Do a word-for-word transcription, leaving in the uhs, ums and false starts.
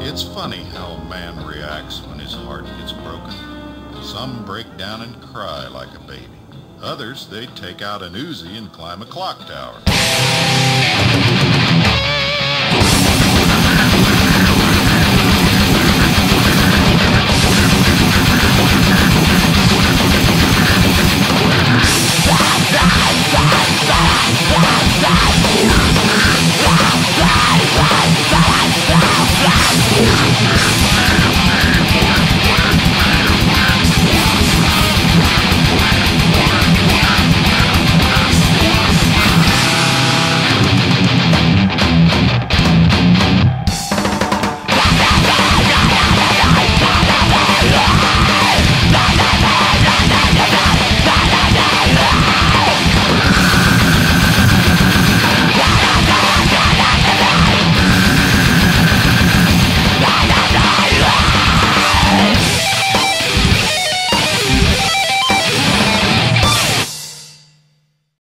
It's funny how a man reacts when his heart gets broken. Some break down and cry like a baby. Others, they take out an Uzi and climb a clock tower. Yeah.